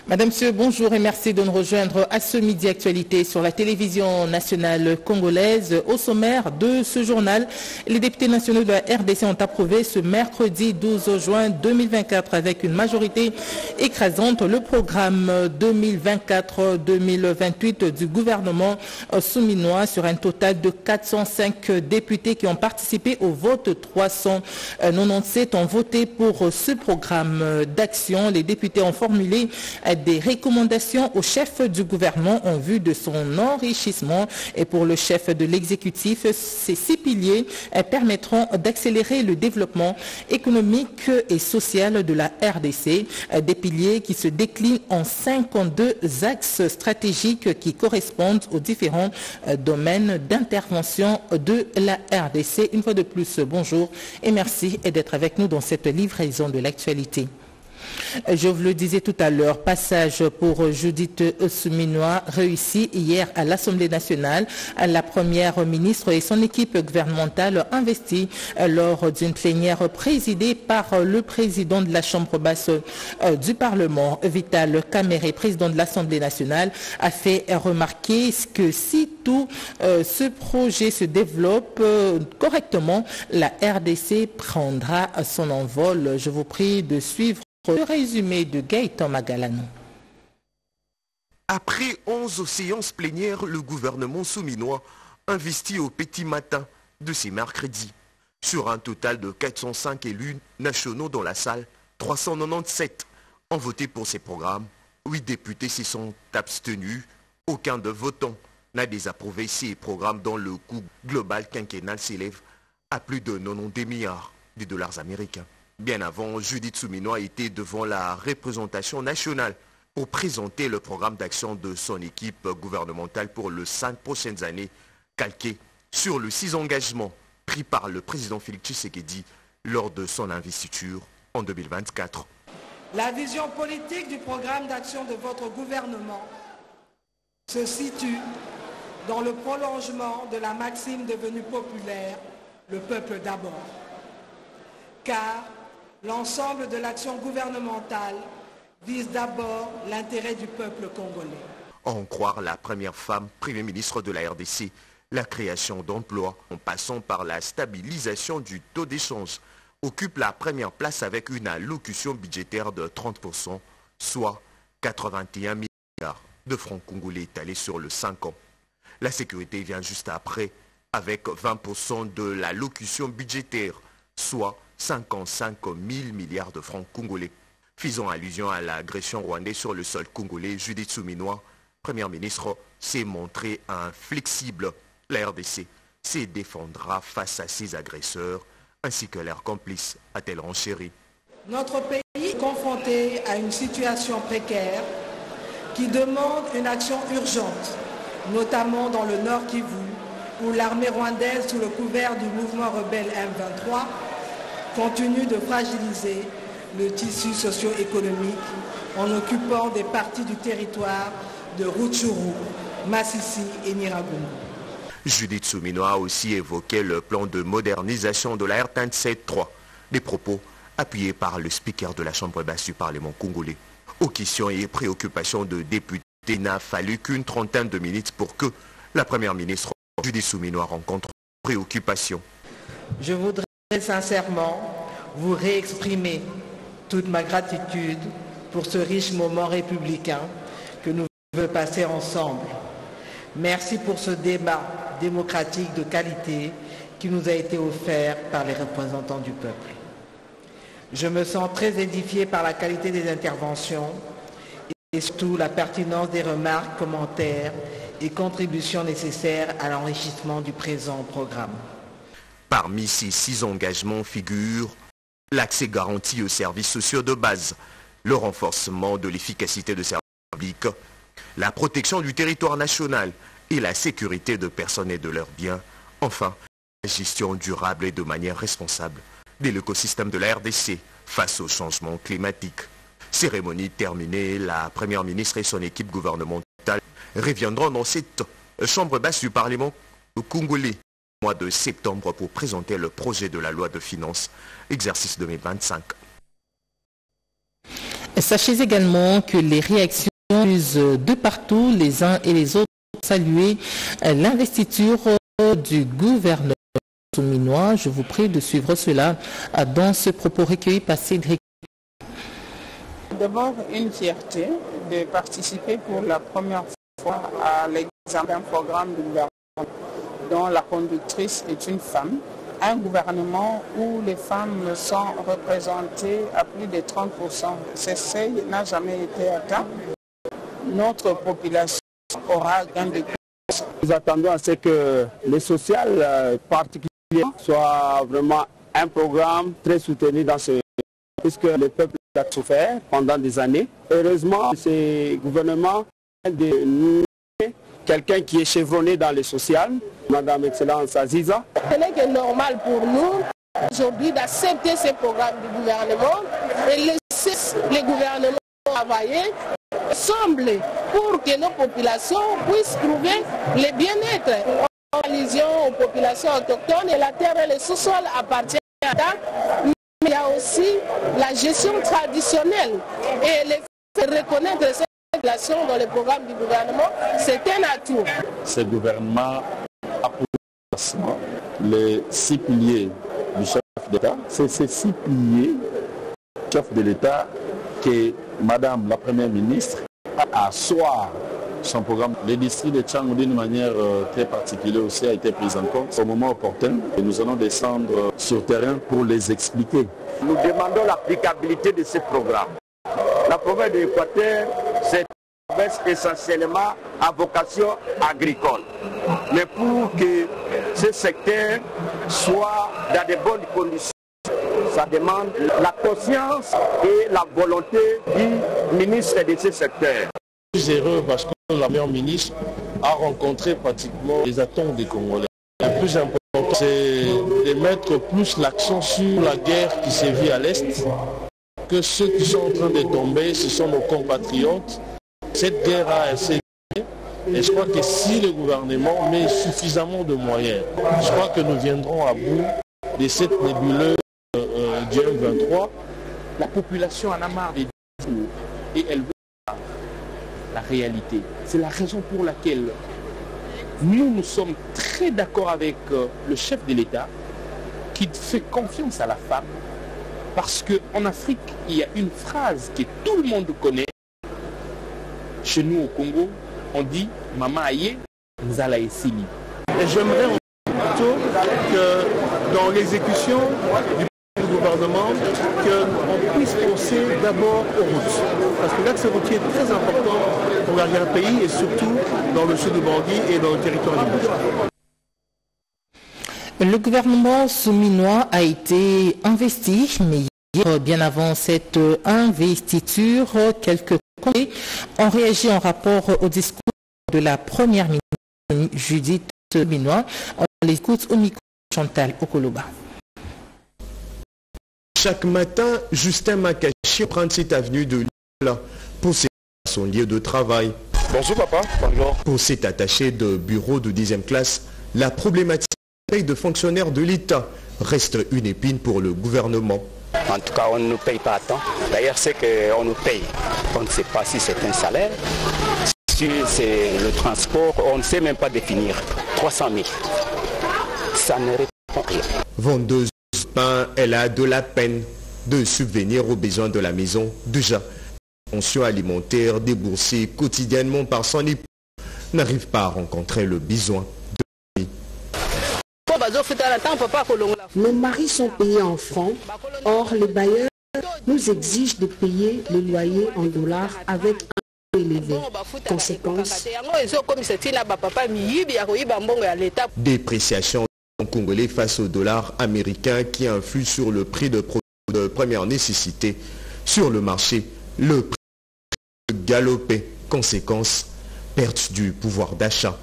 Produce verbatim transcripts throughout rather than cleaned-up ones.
Madame, Monsieur, bonjour et merci de nous rejoindre à ce midi actualité sur la télévision nationale congolaise. Au sommaire de ce journal, les députés nationaux de la R D C ont approuvé ce mercredi douze juin deux mille vingt-quatre avec une majorité écrasante le programme deux mille vingt-quatre deux mille vingt-huit du gouvernement souminois sur un total de quatre cent cinq députés qui ont participé au vote. trois cent quatre-vingt-dix-sept ont voté pour ce programme d'action. Les députés ont formulé des recommandations au chef du gouvernement en vue de son enrichissement. Et pour le chef de l'exécutif, ces six piliers permettront d'accélérer le développement économique et social de la R D C. Des piliers qui se déclinent en cinquante-deux axes stratégiques qui correspondent aux différents domaines d'intervention de la R D C. Une fois de plus, bonjour et merci d'être avec nous dans cette livraison de l'actualité. Je vous le disais tout à l'heure, passage pour Judith Suminwa réussi hier à l'Assemblée nationale. La première ministre et son équipe gouvernementale investie lors d'une plénière présidée par le président de la Chambre basse du Parlement, Vital Kamerhe, président de l'Assemblée nationale, a fait remarquer que si tout ce projet se développe correctement, la R D C prendra son envol. Je vous prie de suivre le résumé de Gaëtan Magalano. Après onze séances plénières, le gouvernement souminois investit au petit matin de ce mercredi. Sur un total de quatre cent cinq élus nationaux dans la salle, trois cent quatre-vingt-dix-sept ont voté pour ces programmes. huit députés s'y sont abstenus. Aucun de votants n'a désapprouvé ces programmes dont le coût global quinquennal s'élève à plus de quatre-vingt-dix milliards de dollars américains. Bien avant, Judith Suminwa était devant la représentation nationale pour présenter le programme d'action de son équipe gouvernementale pour les cinq prochaines années, calqué sur les six engagements pris par le président Félix Tshisekedi lors de son investiture en deux mille vingt-quatre. La vision politique du programme d'action de votre gouvernement se situe dans le prolongement de la maxime devenue populaire, le peuple d'abord. Car l'ensemble de l'action gouvernementale vise d'abord l'intérêt du peuple congolais. En croire la première femme Premier ministre de la R D C, la création d'emplois en passant par la stabilisation du taux d'échange occupe la première place avec une allocution budgétaire de trente pour cent, soit quatre-vingt-et-un milliards de francs congolais étalés sur le cinq ans. La sécurité vient juste après avec vingt pour cent de l'allocution budgétaire, soit cinquante-cinq mille milliards de francs congolais. Faisant allusion à l'agression rwandaise sur le sol congolais, Judith Suminwa, première ministre, s'est montrée inflexible. La R D C se défendra face à ses agresseurs ainsi que leurs complices, a-t-elle renchéri. Notre pays est confronté à une situation précaire qui demande une action urgente, notamment dans le Nord Kivu, où l'armée rwandaise, sous le couvert du mouvement rebelle M vingt-trois, continue de fragiliser le tissu socio-économique en occupant des parties du territoire de Rutshuru, Masisi et Nyiragongo. Judith Suminwa a aussi évoqué le plan de modernisation de la R vingt-sept trois, des propos appuyés par le speaker de la Chambre basse du Parlement congolais. Aux questions et préoccupations de députés, il n'a fallu qu'une trentaine de minutes pour que la première ministre Judith Suminwa rencontre préoccupations. Je voudrais sincèrement vous réexprimer toute ma gratitude pour ce riche moment républicain que nous voulons passer ensemble. Merci pour ce débat démocratique de qualité qui nous a été offert par les représentants du peuple. Je me sens très édifié par la qualité des interventions et surtout la pertinence des remarques, commentaires et contributions nécessaires à l'enrichissement du présent programme. Parmi ces six engagements figurent l'accès garanti aux services sociaux de base, le renforcement de l'efficacité de services publics, la protection du territoire national et la sécurité de personnes et de leurs biens. Enfin, la gestion durable et de manière responsable de l'écosystème de la R D C face au changement climatique. Cérémonie terminée, la première ministre et son équipe gouvernementale reviendront dans cette chambre basse du Parlement congolais au mois de septembre pour présenter le projet de la loi de finances exercice deux mille vingt-cinq. Sachez également que les réactions de partout, les uns et les autres, ont salué l'investiture du gouvernement souminois. Je vous prie de suivre cela dans ce propos recueilli par Cédric. D'abord, une fierté de participer pour la première fois à l'examen d'un programme de gouvernement dont la conductrice est une femme. Un gouvernement où les femmes sont représentées à plus de trente pour cent. Ce seuil n'a jamais été atteint. Notre population aura gain de cause. Nous attendons à ce que le social euh, particulier soit vraiment un programme très soutenu dans ce puisque le peuple a souffert pendant des années. Heureusement, ce gouvernement a de quelqu'un qui est chevronné dans le social, Madame Excellence Aziza. Ce n'est que normal pour nous aujourd'hui d'accepter ce programme du gouvernement et laisser les gouvernements travailler ensemble pour que nos populations puissent trouver le bien-être. En allusion aux populations autochtones, et la terre et le sous-sol appartiennent à l'État, mais il y a aussi la gestion traditionnelle et le fait de reconnaître cette population dans le programme du gouvernement, c'est un atout. Ce gouvernement a pour les six piliers du chef d'État. C'est ces six piliers du chef de l'État que Madame la Première ministre a asseoir son programme. Le district de Tchangou, d'une manière euh, très particulière aussi, a été pris en compte au moment opportun. Et nous allons descendre euh, sur terrain pour les expliquer. Nous demandons l'applicabilité de ce programme. La province de l'Équateur, c'est une province essentiellement à vocation agricole. Mais pour que ce secteur soit dans de bonnes conditions, ça demande la conscience et la volonté du ministre de ce secteur. Plus heureux parce que la première ministre a rencontré pratiquement les attentes des Congolais. Le plus important, c'est de mettre plus l'accent sur la guerre qui sévit à l'Est, que ceux qui sont en train de tomber, ce sont nos compatriotes. Cette guerre a assez et je crois que si le gouvernement met suffisamment de moyens, je crois que nous viendrons à bout de cette nébuleuse euh, du M vingt-trois. La population en a marre des discours et elle veut la réalité. C'est la raison pour laquelle nous, nous sommes très d'accord avec euh, le chef de l'État qui fait confiance à la femme. Parce qu'en Afrique, il y a une phrase que tout le monde connaît. Chez nous au Congo, on dit « Maman aïe, Nzala Essili ». Et j'aimerais plutôt que dans l'exécution du gouvernement, qu'on puisse penser d'abord aux routes. Parce que l'axe routier est très important pour l'arrière-pays et surtout dans le sud du Bangui et dans le territoire du Bangui. Le gouvernement souminois a été investi, mais hier, bien avant cette investiture, quelques conseillers ont réagi en rapport au discours de la première ministre Judith Souminois. On les écoute au micro de Chantal Okoloba. Chaque matin, Justin Makachi prend cette avenue de Lila pour son lieu de travail. Bonjour papa. Bonjour. Pour cet attaché de bureau de dixième classe, la problématique de fonctionnaires de l'État reste une épine pour le gouvernement. En tout cas, on ne nous paye pas à temps. D'ailleurs, c'est qu'on nous paye. On ne sait pas si c'est un salaire, si c'est le transport, on ne sait même pas définir. trois cent mille. Ça ne répond rien. Vendeuse de pain, elle a de la peine de subvenir aux besoins de la maison. Déjà, la pension alimentaire déboursée quotidiennement par son époux n'arrive pas à rencontrer le besoin. Nos maris sont payés en francs, or les bailleurs nous exigent de payer le loyer en dollars avec un taux élevé. Conséquence, dépréciation congolais face au dollar américain qui influe sur le prix de, de première nécessité sur le marché. Le prix galopé. Conséquence, perte du pouvoir d'achat.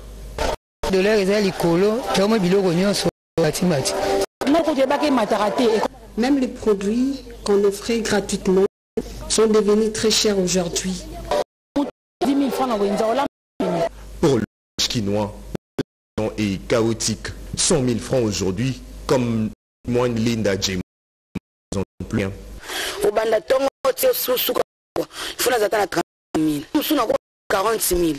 Même les produits qu'on offrait gratuitement sont devenus très chers aujourd'hui. Pour le chinois, est chaotique. cent mille francs aujourd'hui, comme moins Linda J. il faut nous attendre à trente mille. Nous sommes encore quarante mille.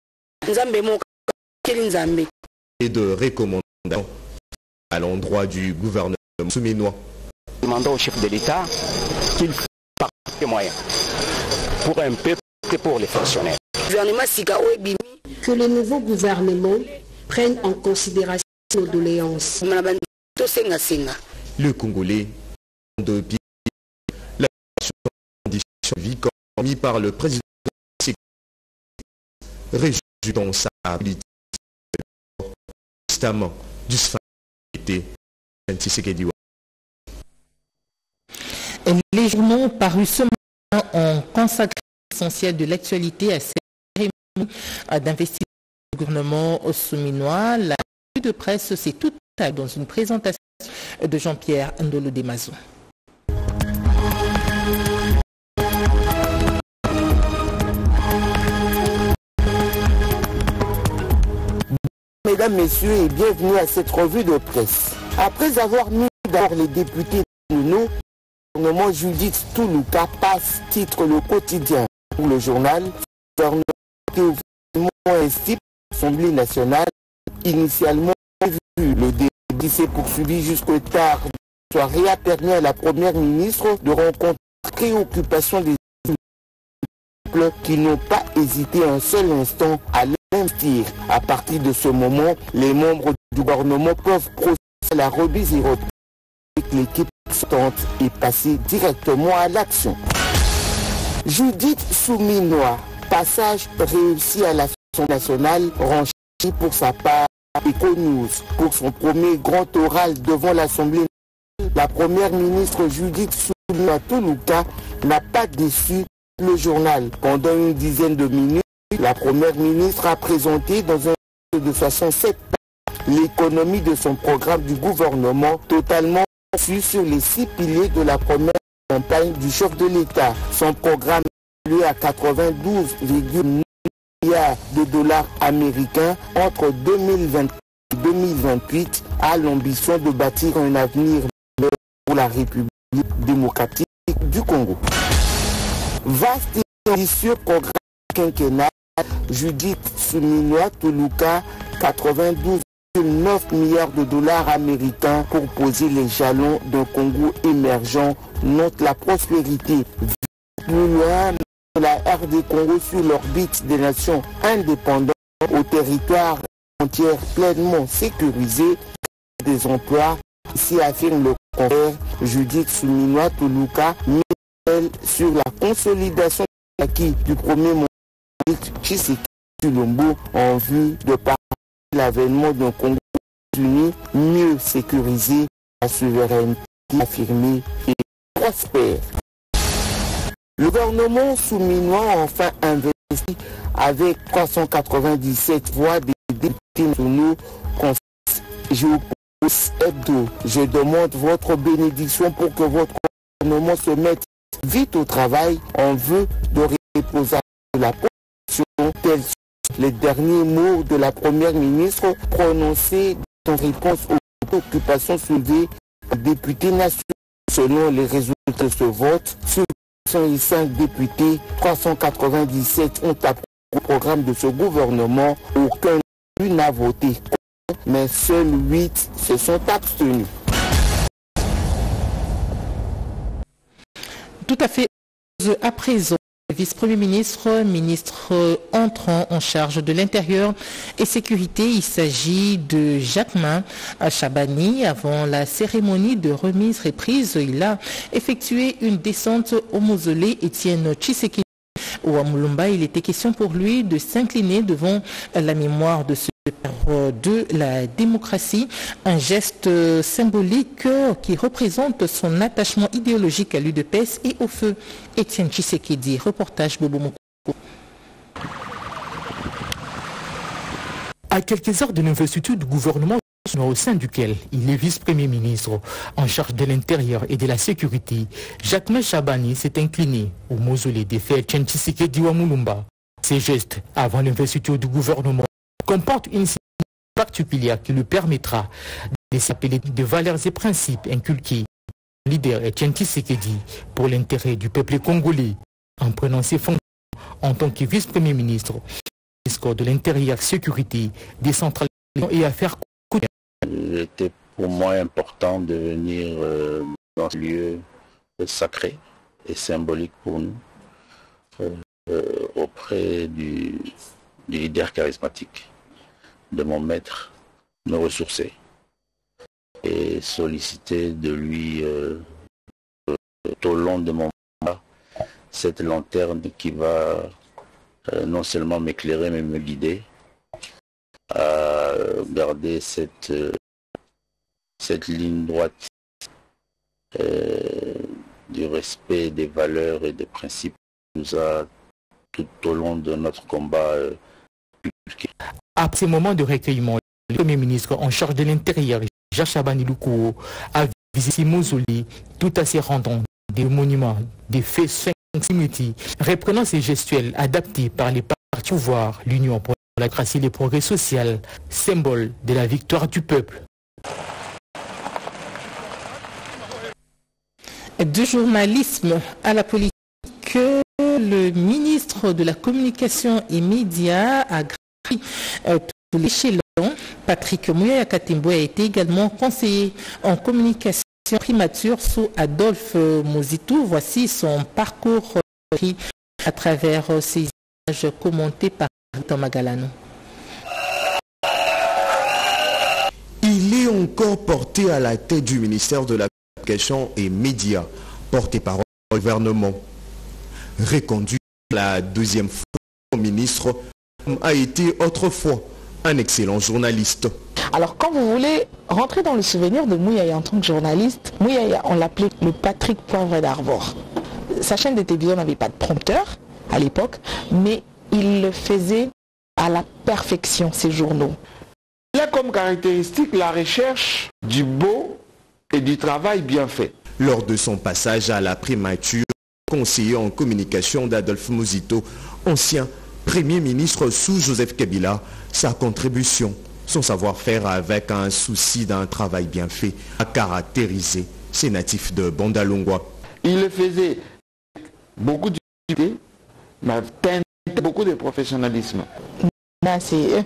Et de recommandations à l'endroit du gouvernement souminois. Demandons au chef de l'État qu'il fasse des moyens pour un peuple et pour les fonctionnaires. Que le nouveau gouvernement prenne en considération nos doléances. Le Congolais, depuis la condition de vie commise par le président réjouit dans sa politique constamment du Sfaité. Les journaux parus ce matin ont consacré l'essentiel de l'actualité à cette cérémonie d'investissement du gouvernement souminois. La revue de presse, c'est tout dans une présentation de Jean-Pierre Ndolo Demazo. Mesdames, Messieurs, et bienvenue à cette revue de presse. Après avoir mis d'abord les députés nationaux, le gouvernement Judith Toulouka passe titre le quotidien pour le journal. Le gouvernement institue l'Assemblée nationale. Initialement vu, le débat s'est poursuivi jusqu'au tard. La soirée a permis à la première ministre de rencontrer la préoccupation des peuples qui n'ont pas hésité un seul instant à l'investir. À partir de ce moment, les membres du gouvernement peuvent procéder à la remise et retraite avec l'équipe sortante et passer directement à l'action. Judith Souminois, passage réussi à l'Assemblée nationale, rangé pour sa part Econews. Pour son premier grand oral devant l'Assemblée nationale, la première ministre Judith Souminois Toulouka n'a pas déçu le journal. Pendant une dizaine de minutes, la première ministre a présenté dans un de soixante-sept pages l'économie de son programme du gouvernement, totalement conçu sur les six piliers de la première campagne du chef de l'État. Son programme évalué à quatre-vingt-douze virgule neuf milliards de dollars américains entre deux mille vingt et deux mille vingt-huit a l'ambition de bâtir un avenir meilleur pour la République démocratique du Congo. Vaste et ambitieux programme quinquennal, Judith Souminois Toulouka, quatre-vingt-douze virgule neuf milliards de dollars américains pour poser les jalons d'un Congo émergent, note la prospérité. Plus loin, la R D Congo sur l'orbite des nations indépendantes au territoire entière pleinement sécurisé des emplois. Ici affirme le confrère Judith Souminois Toulouka, met sur la consolidation de l'acquis du premier monde Tshisekedi Tshilombo en vue de parler l'avènement d'un Congo uni, mieux sécurisé, la souveraineté affirmée et prospère. Le gouvernement souminois a enfin investi avec trois cent quatre-vingt-dix-sept voix des députés nationaux. Hebdo, je demande votre bénédiction pour que votre gouvernement se mette vite au travail en vue de reposer la position tels les derniers mots de la première ministre prononcés en réponse aux préoccupations soulevées par les députés nationaux. Selon les résultats de ce vote, sur cent cinq députés, trois cent quatre-vingt-dix-sept ont approuvé le programme de ce gouvernement. Aucun n'a voté, mais seuls huit se sont abstenus. Tout à fait. À présent, le vice-premier ministre, ministre entrant en charge de l'Intérieur et Sécurité, il s'agit de Jacquemain Chabani. Avant la cérémonie de remise-reprise, il a effectué une descente au mausolée Étienne Tshisekedi ou à Mulumba. Il était question pour lui de s'incliner devant la mémoire de ce père de la démocratie, un geste symbolique qui représente son attachement idéologique à l'U D P S et au feu. Étienne Tshisekedi, reportage Bobo Moko. À quelques heures de l'investiture du gouvernement au sein duquel il est vice-premier ministre en charge de l'intérieur et de la sécurité, Jacquemain Chabani s'est incliné au mausolée des frères Étienne Tshisekedi à Mulumba. Ces gestes avant l'investiture du gouvernement comportent une signification particulière qui lui permettra de s'appeler de valeurs et principes inculqués par le leader Étienne Tshisekedi pour l'intérêt du peuple congolais. en prenant ses fonctions en tant que vice-premier ministre, ministre de l'Intérieur, Sécurité, Décentralisation et Affaires coutumières. Il était pour moi important de venir euh, dans ce lieu sacré et symbolique pour nous, euh, euh, auprès du, du leader charismatique, de mon maître, me ressourcer et solliciter de lui euh, tout au long de mon mandat cette lanterne qui va euh, non seulement m'éclairer mais me guider à garder cette, euh, cette ligne droite euh, du respect des valeurs et des principes qui nous a tout au long de notre combat euh, public. À ces moments de recueillement, le Premier ministre en charge de l'Intérieur, Jacques Chabani Loukourou, a visité mausolées tout à ses rendant des monuments, des faits cinq similitudes, reprenant ces gestuels adaptés par les partis au pouvoir, l'Union pour la démocratie et le progrès social, symbole de la victoire du peuple. Du journalisme à la politique, le ministre de la Communication et Médias a gravi euh, tous les échelons. Patrick Mouyaya Katembo a été également conseiller en communication primature sous Adolphe Mozitou. Voici son parcours à travers ces images commentées par Thomas Galano. Il est encore porté à la tête du ministère de la Communication et Médias, porté par le gouvernement. Reconduit la deuxième fois au ministre, a été autrefois un excellent journaliste. Alors quand vous voulez rentrer dans le souvenir de Mouyaya en tant que journaliste, Mouyaya, on l'appelait le Patrick Poivre d'Arvor. Sa chaîne de télévision n'avait pas de prompteur à l'époque, mais il le faisait à la perfection, ses journaux. Il a comme caractéristique la recherche du beau et du travail bien fait. Lors de son passage à la primature, conseiller en communication d'Adolphe Mozitou, ancien Premier ministre sous Joseph Kabila, sa contribution, son savoir-faire avec un souci d'un travail bien fait, a caractérisé ces natifs de Bandalungwa. Il le faisait beaucoup d'utilité, mais beaucoup de professionnalisme. C'est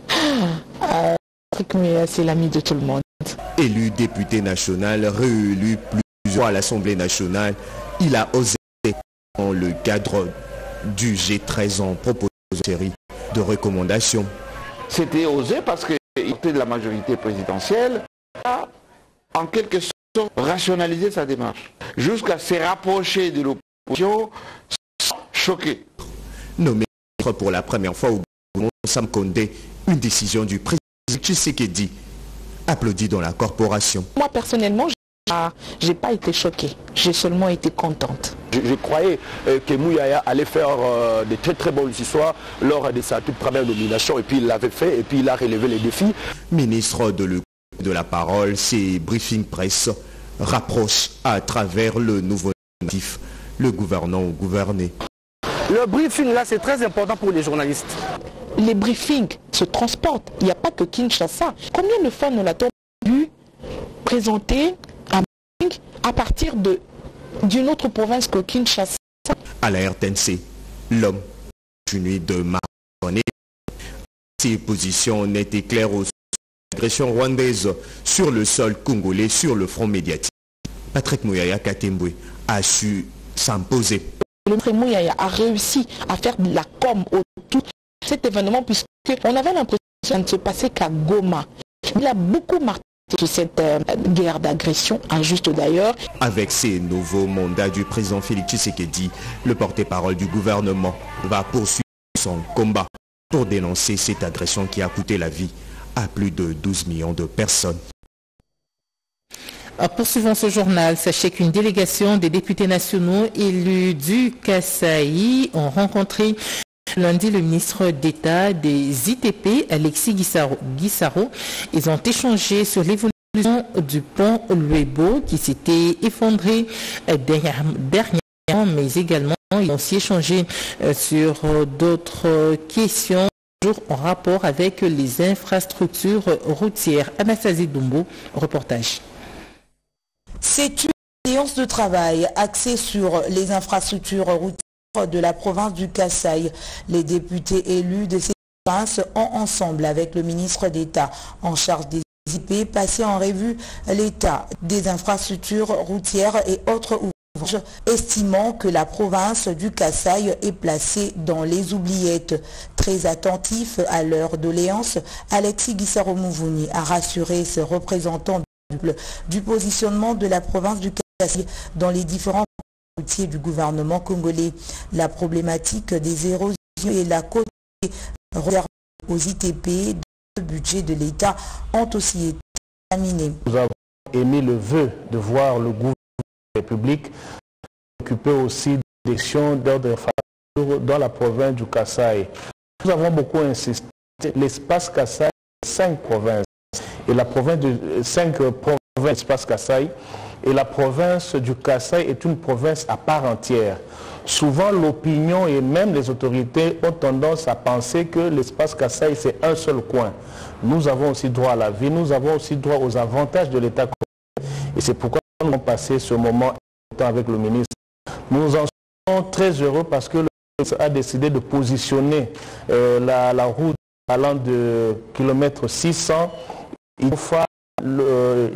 c'est l'ami de tout le monde. Élu député national, réélu plusieurs fois à l'Assemblée nationale, il a osé dans le cadre du G treize en proposant une série de recommandations. C'était osé parce qu'il était de la majorité présidentielle, a en quelque sorte rationalisé sa démarche, jusqu'à se rapprocher de l'opposition sans choquer. Nommé pour la première fois au gouvernement Sam Condé, une décision du président Tshisekedi, applaudi dans la corporation. Moi personnellement, je n'ai pas été choquée, j'ai seulement été contente. Je, je croyais euh, que Mouyaya allait faire euh, de très très bonnes histoires lors de sa toute première nomination, et puis il l'avait fait et puis il a relevé les défis. Ministre de, le, de la parole, ces briefings presse rapprochent à travers le nouveau natif, le gouvernant ou gouverné. Le briefing là c'est très important pour les journalistes. Les briefings se transportent, il n'y a pas que Kinshasa. Combien de fois nous l'a-t-on vu présenter un briefing à partir de d'une autre province que Kinshasa? À la R T N C, l'homme continue de marronner. Ses positions nettes et claires aux agressions rwandaises sur le sol congolais, sur le front médiatique. Patrick Mouyaya Katembo a su s'imposer. Le Patrick Mouyaya a réussi à faire de la com autour de cet événement, puisqu'on avait l'impression que ça ne se passait qu'à Goma. Il a beaucoup marqué sur cette euh, guerre d'agression, injuste d'ailleurs. Avec ces nouveaux mandats du président Félix Tshisekedi, le porte-parole du gouvernement va poursuivre son combat pour dénoncer cette agression qui a coûté la vie à plus de douze millions de personnes. Poursuivons ce journal. Sachez qu'une délégation des députés nationaux élus du Kasaï ont rencontré lundi le ministre d'État des I T P, Alexis Guissaro. Ils ont échangé sur l'évolution du pont Luebo qui s'était effondré dernièrement, mais également ils ont aussi échangé sur d'autres questions toujours en rapport avec les infrastructures routières. Anastasie Dumbo, reportage. C'est une séance de travail axée sur les infrastructures routières de la province du Kasaï. Les députés élus de ces provinces ont, ensemble avec le ministre d'État en charge des I P, passé en revue l'état des infrastructures routières et autres ouvrages, estimant que la province du Kasaï est placée dans les oubliettes. Très attentif à leur doléance, Alexis Guissaro-Mouvouni a rassuré ses représentants du positionnement de la province du Kasaï dans les différents routiers du gouvernement congolais. La problématique des érosions et la côte réservée aux I T P le budget de l'État ont aussi été examinés. Nous avons émis le vœu de voir le gouvernement de la République s'occuper aussi des questions d'ordre infrastructure dans la province du Kasaï. Nous avons beaucoup insisté. L'espace Kasaï, cinq provinces. Et la province de cinq provinces, l'espace Kasaï. Et la province du Kasaï est une province à part entière. Souvent, l'opinion et même les autorités ont tendance à penser que l'espace Kasaï, c'est un seul coin. Nous avons aussi droit à la vie, nous avons aussi droit aux avantages de l'État. Et c'est pourquoi nous avons passé ce moment avec le ministre. Nous en sommes très heureux parce que le ministre a décidé de positionner euh, la, la route allant de kilomètre six cents, il faut le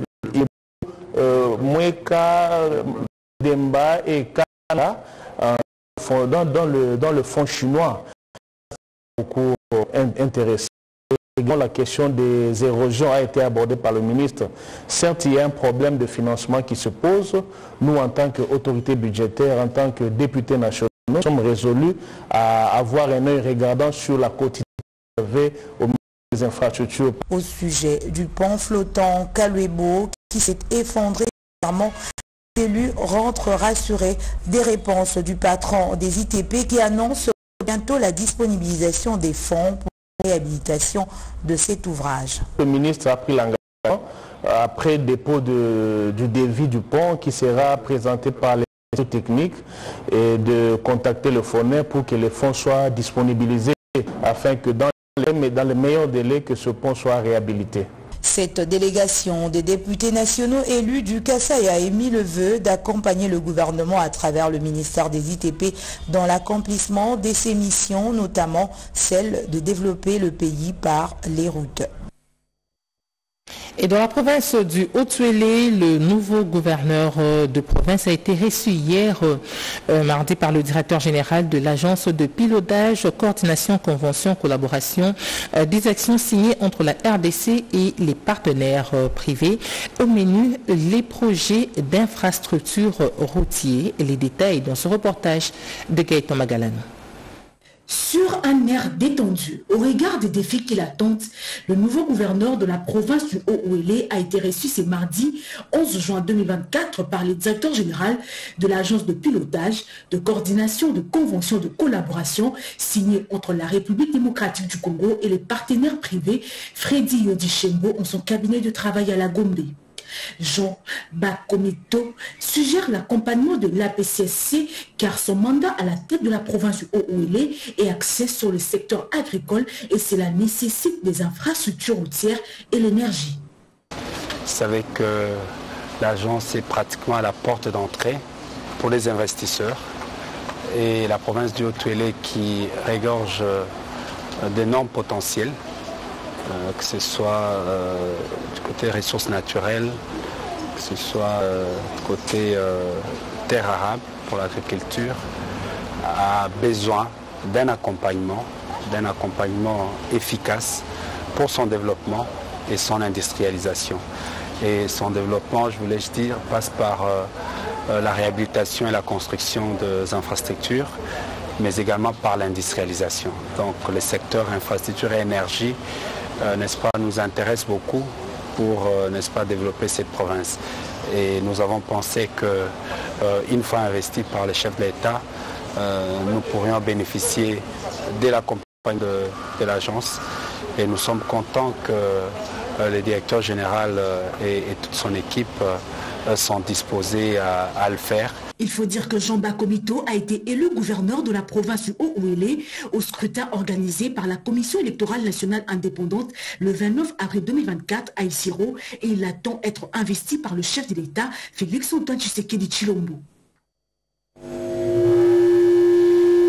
euh, Mweka, Demba et Kala euh, dans, dans, le, dans le fond chinois. Beaucoup euh, intéressant. La question des érosions a été abordée par le ministre. Certes, il y a un problème de financement qui se pose. Nous, en tant qu'autorité budgétaire, en tant que députés nationaux, nous sommes résolus à avoir un œil regardant sur la quotidienne au ministère des infrastructures. Au sujet du pont flottant Kaluebo qui s'est effondré, les élus rentrent rassurés des réponses du patron des I T P qui annonce bientôt la disponibilisation des fonds pour réhabilitation de cet ouvrage. Le ministre a pris l'engagement, après dépôt de, du devis du pont qui sera présenté par les techniques, et de contacter le fournisseur pour que les fonds soient disponibilisés afin que dans les, dans les meilleurs délais que ce pont soit réhabilité. Cette délégation des députés nationaux élus du Kasaï a émis le vœu d'accompagner le gouvernement à travers le ministère des I T P dans l'accomplissement de ses missions, notamment celle de développer le pays par les routes. Et dans la province du Haut-Tuélé, le nouveau gouverneur de province a été reçu hier euh, mardi par le directeur général de l'agence de pilotage, coordination, convention, collaboration euh, des actions signées entre la R D C et les partenaires euh, privés. Au menu, les projets d'infrastructures routiers et les détails dans ce reportage de Gaëtan Magalane. Sur un air détendu, au regard des défis qui l'attendent, le nouveau gouverneur de la province du Haut-Ouélé a été reçu ce mardi onze juin deux mille vingt-quatre par le directeur général de l'agence de pilotage, de coordination, de convention de collaboration signée entre la République démocratique du Congo et les partenaires privés, Freddy Yodichembo en son cabinet de travail à la Gombe. Jean Bakomito suggère l'accompagnement de l'A P C S C car son mandat à la tête de la province du Haut-Ouélé est axé sur le secteur agricole et cela nécessite des infrastructures routières et l'énergie. Vous savez que l'agence est pratiquement à la porte d'entrée pour les investisseurs et la province du Haut-Ouélé qui regorge d'énormes potentiels. Euh, que ce soit euh, du côté ressources naturelles, que ce soit euh, du côté euh, terre arable pour l'agriculture, a besoin d'un accompagnement, d'un accompagnement efficace pour son développement et son industrialisation. Et son développement, je voulais dire, passe par euh, euh, la réhabilitation et la construction des infrastructures, mais également par l'industrialisation. Donc les secteurs infrastructures et énergie Euh, n'est-ce pas, nous intéresse beaucoup pour, euh, n'est-ce pas, développer cette province. Et nous avons pensé que, euh, une fois investi par les chefs de l'État, euh, nous pourrions bénéficier de l'accompagnement de, de l'agence. Et nous sommes contents que euh, le directeur général euh, et, et toute son équipe euh, sont disposés à, à le faire. Il faut dire que Jean Bakomito a été élu gouverneur de la province du Haut-Ouélé au scrutin organisé par la Commission électorale nationale indépendante le vingt-neuf avril deux mille vingt-quatre à Isiro et il attend être investi par le chef de l'État, Félix Antoine Tshisekedi Tshilombo.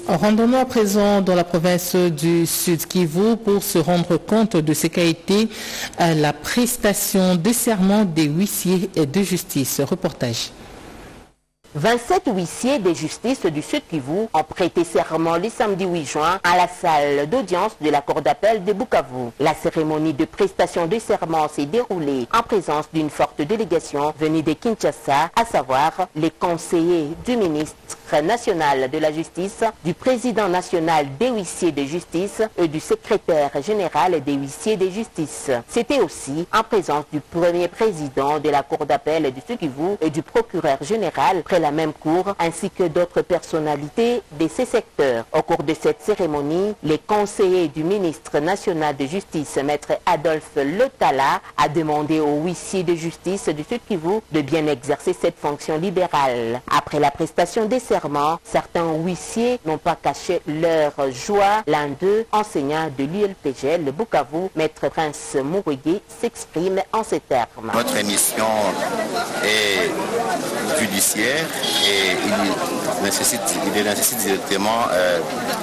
Rendons-nous à présent dans la province du Sud Kivu pour se rendre compte de ce qu'a été la prestation de serment des huissiers de justice. Reportage. vingt-sept huissiers de justice du Sud Kivu ont prêté serment le samedi huit juin à la salle d'audience de la cour d'appel de Bukavu. La cérémonie de prestation de serment s'est déroulée en présence d'une forte délégation venue de Kinshasa, à savoir les conseillers du ministre national de la justice, du président national des huissiers de justice et du secrétaire général des huissiers de justice. C'était aussi en présence du premier président de la cour d'appel du Sud Kivu et du procureur général près la même cour, ainsi que d'autres personnalités de ces secteurs. Au cours de cette cérémonie, les conseillers du ministre national de justice, maître Adolphe Lotala, a demandé aux huissiers de justice du Sud Kivu de bien exercer cette fonction libérale. Après la prestation des serments, certains huissiers n'ont pas caché leur joie. L'un d'eux, enseignant de l'U L P G L de Bukavu, maître Prince Mourougué, s'exprime en ces termes. Notre émission est judiciaire et il nécessite, il nécessite directement euh,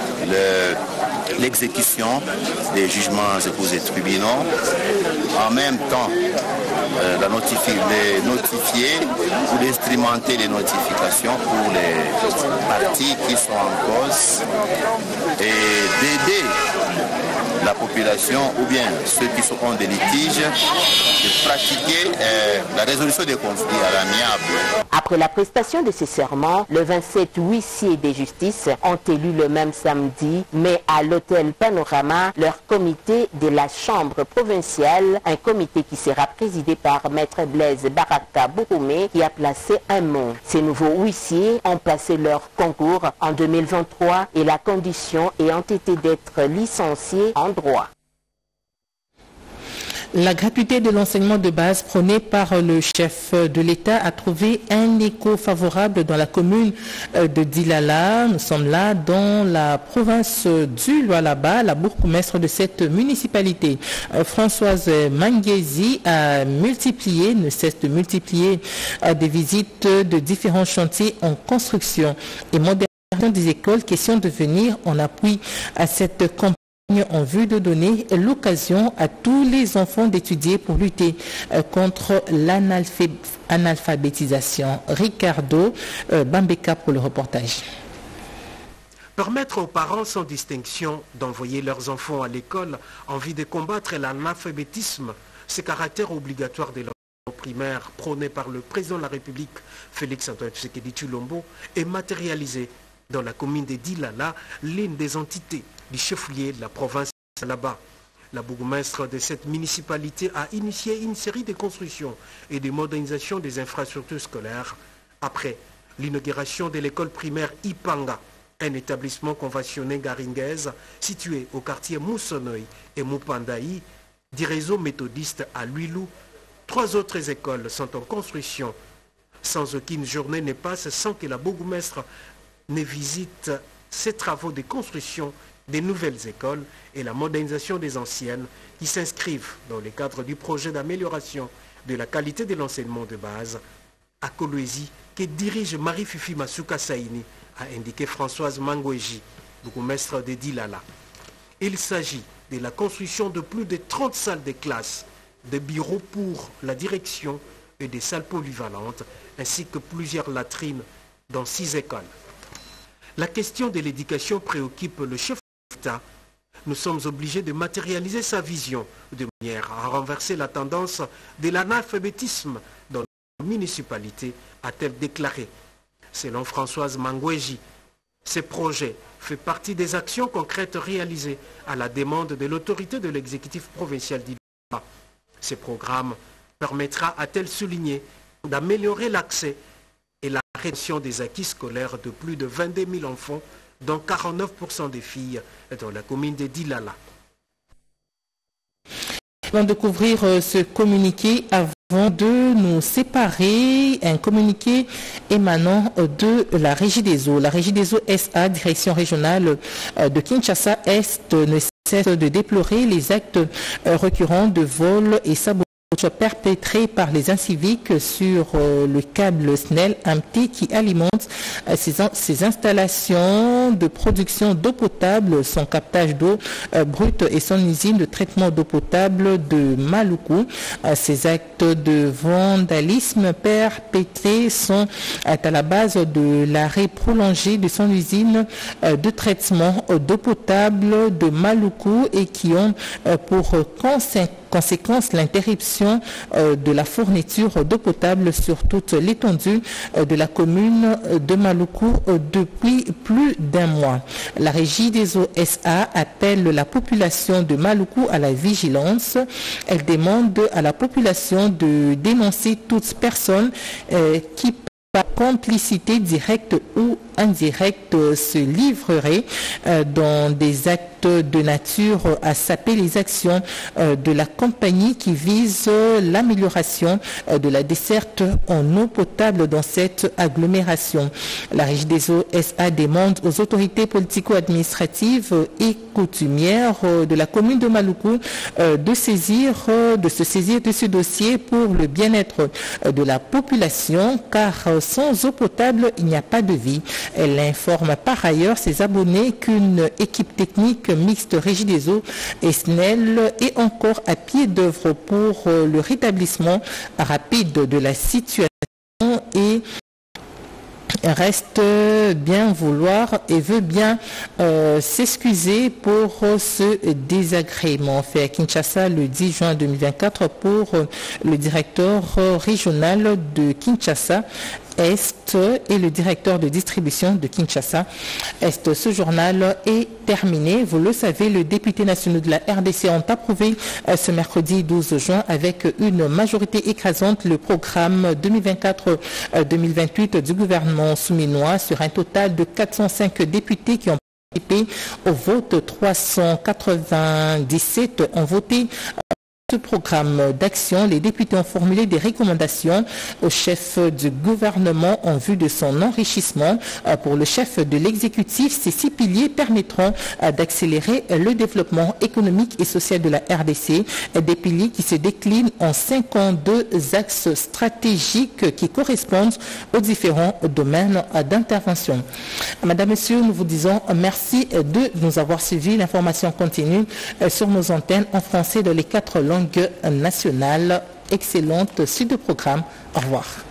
l'exécution des jugements et tribunaux. En même temps, euh, la notifier, les notifier ou d'instrumenter les notifications pour les parties qui sont en cause et d'aider la population ou bien ceux qui sont en des litiges de pratiquer euh, la résolution des conflits à l'amiable. Après la prestation de ces serments, les vingt-sept huissiers de justice ont élu le même samedi, mais à l'hôtel Panorama, leur comité de la chambre provinciale, un comité qui sera présidé par maître Blaise Baraka Boukoumé, qui a placé un mot. Ces nouveaux huissiers ont passé leur concours en deux mille vingt-trois et la condition ayant été d'être licenciés en droit. La gratuité de l'enseignement de base prônée par le chef de l'État a trouvé un écho favorable dans la commune de Dilala. Nous sommes là dans la province du Lualaba. La bourgmestre de cette municipalité, Françoise Manguezi, a multiplié, ne cesse de multiplier des visites de différents chantiers en construction et modernisation des écoles. Question de venir en appui à cette campagne en vue de donner l'occasion à tous les enfants d'étudier pour lutter contre l'analphabétisation. Ricardo Bambeka pour le reportage. Permettre aux parents sans distinction d'envoyer leurs enfants à l'école en vue de combattre l'analphabétisme, ce caractère obligatoire de l'enseignement primaire prôné par le président de la République, Félix-Antoine Tshisekedi Tshilombo, est matérialisé dans la commune de Dilala, l'une des entités du chef-lieu de la province là-bas. La bourgmestre de cette municipalité a initié une série de constructions et de modernisations des infrastructures scolaires après l'inauguration de l'école primaire Ipanga, un établissement conventionné garingaise situé au quartier Moussonoï et Mupandaï du réseau méthodiste à Luilou. Trois autres écoles sont en construction. Sans aucune journée ne passe sans que la bourgmestre ne visite ces travaux de construction des nouvelles écoles et la modernisation des anciennes qui s'inscrivent dans le cadre du projet d'amélioration de la qualité de l'enseignement de base à Kolwezi que dirige Marie-Fifi Masuka Saini, a indiqué Françoise Manguezi, bourgmestre de Dilala. Il s'agit de la construction de plus de trente salles de classe, de bureaux pour la direction et des salles polyvalentes, ainsi que plusieurs latrines dans six écoles. La question de l'éducation préoccupe le chef de l'État. Nous sommes obligés de matérialiser sa vision de manière à renverser la tendance de l'analphabétisme dans la municipalité, a-t-elle déclaré. Selon Françoise Manguezi, ce projet fait partie des actions concrètes réalisées à la demande de l'autorité de l'exécutif provincial d'Ilala. Ce programme permettra, a-t-elle souligné, d'améliorer l'accès et la réduction des acquis scolaires de plus de vingt-deux mille enfants, dont quarante-neuf pour cent des filles dans la commune de Dilala. Avant de couvrir ce communiqué, avant de nous séparer, un communiqué émanant de la Régie des eaux. La Régie des eaux S A, direction régionale de Kinshasa Est, ne cesse de déplorer les actes récurrents de vol et sabotage perpétrés par les inciviques sur euh, le câble S N E L M T qui alimente euh, ces, ces installations de production d'eau potable, son captage d'eau euh, brute et son usine de traitement d'eau potable de Maluku. Euh, ces actes de vandalisme perpétrés sont euh, à la base de l'arrêt prolongé de son usine euh, de traitement d'eau potable de Maluku et qui ont euh, pour conséquence Conséquence, l'interruption euh, de la fourniture d'eau potable sur toute l'étendue euh, de la commune de Maluku euh, depuis plus d'un mois. La Régie des eaux S A appelle la population de Maluku à la vigilance. Elle demande à la population de dénoncer toute personne euh, qui par complicité directe ou indirecte se livrerait euh, dans des actes de nature à saper les actions euh, de la compagnie qui vise euh, l'amélioration euh, de la desserte en eau potable dans cette agglomération. La Régie des eaux S A demande aux autorités politico-administratives et coutumières euh, de la commune de Maluku euh, de saisir, euh, de se saisir de ce dossier pour le bien-être euh, de la population, car euh, sans eau potable, il n'y a pas de vie. Elle informe par ailleurs ses abonnés qu'une équipe technique mixte Régie des eaux et S N E L est encore à pied d'œuvre pour le rétablissement rapide de la situation et reste bien vouloir et veut bien euh, s'excuser pour ce désagrément fait à Kinshasa le dix juin deux mille vingt-quatre pour le directeur régional de Kinshasa Est et le directeur de distribution de Kinshasa Est. Ce journal est terminé. Vous le savez, le député national de la R D C ont approuvé euh, ce mercredi douze juin avec une majorité écrasante le programme deux mille vingt-quatre deux mille vingt-huit du gouvernement souminois sur un total de quatre cent cinq députés qui ont participé au vote. trois cent quatre-vingt-dix-sept ont voté ce programme d'action. Les députés ont formulé des recommandations au chef du gouvernement en vue de son enrichissement. Pour le chef de l'exécutif, ces six piliers permettront d'accélérer le développement économique et social de la R D C, des piliers qui se déclinent en cinquante-deux axes stratégiques qui correspondent aux différents domaines d'intervention. Madame, Monsieur, nous vous disons merci de nous avoir suivis. L'information continue sur nos antennes en français dans les quatre langues nationale. Excellente suite de programme. Au revoir.